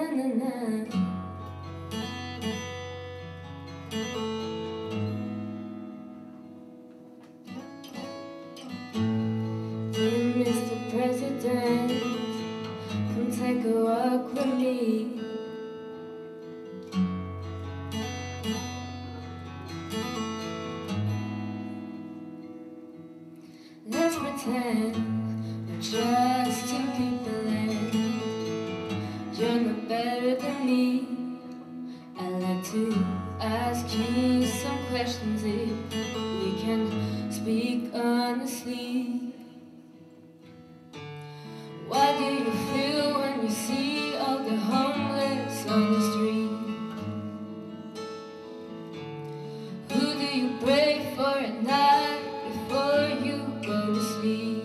na na. Dear Mr. President, come take a walk with me. Let's pretend we're just two people and you're no better than me. I'd like to ask you some questions if we can speak honestly. Why do you feel when you see all the homeless on the street? Who do you pray for at night before you go to sleep?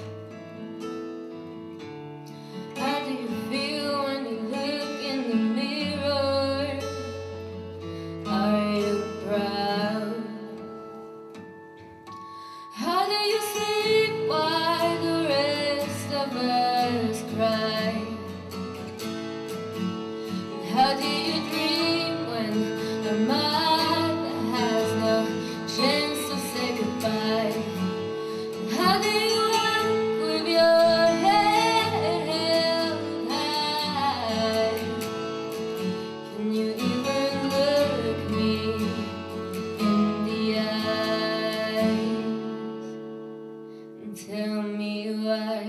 How do you feel when you look in the mirror? Are you proud? How do you sleep while the rest of us cry? And how do you dream when our mother has no chance to say goodbye? And how do you walk with your head held high? Can you even look me in the eyes and tell me why?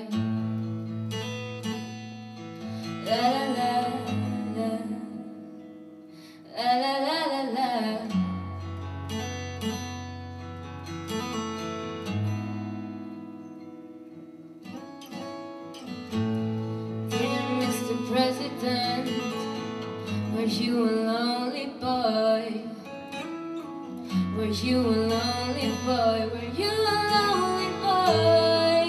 La la la la, la la la la la. Dear Mr. President, were you a lonely boy? Were you a lonely boy? Were you a lonely boy?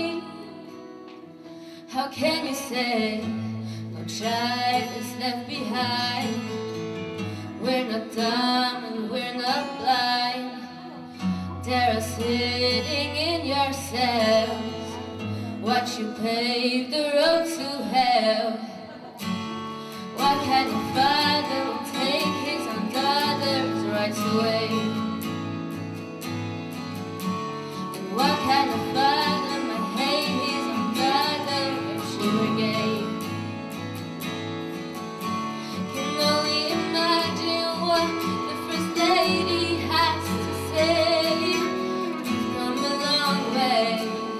How can you say no child is left behind? We're not dumb and we're not blind. There are sitting in your cells, watch you pave the road to hell. What kind of father will take his own daughter's rights away? And what kind of father might hate his own daughter if she were gay? Can only imagine what the first lady has to say. We've come a long way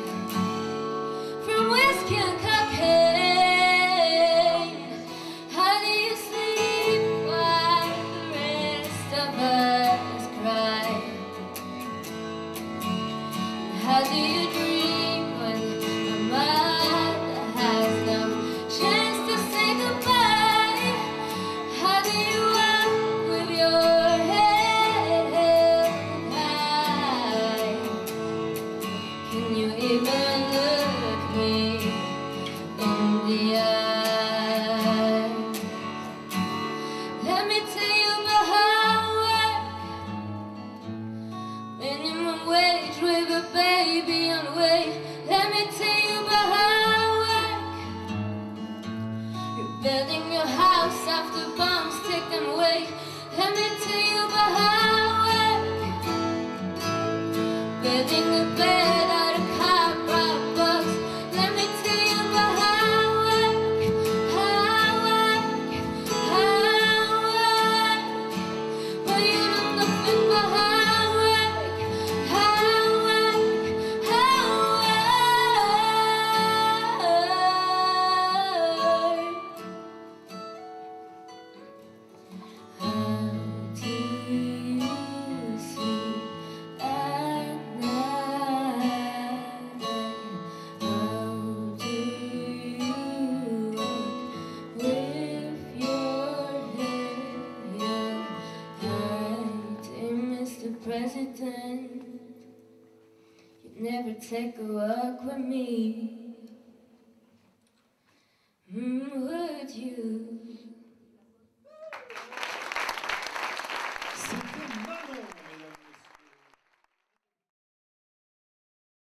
from whiskey and cocaine. How do you sleep while the rest of us cry? How do you dream when your mother has no chance to say goodbye? How do you walk with your head held high? Can you even look me in the eyes? Let me tell you about how I work. Minimum wage with a baby on the way. Let me tell you about how I work. You're building your house after bombs take them away. Let me tell you about how I work. Building a bed out of cardboard box. Let me tell you about how I work. How I work, how I work. Well, you know nothing about how I work. How I work, how I work. How do you sleep at night? How do you walk with your head held high? Dear Mr. President, you'd never take a walk with me, would you?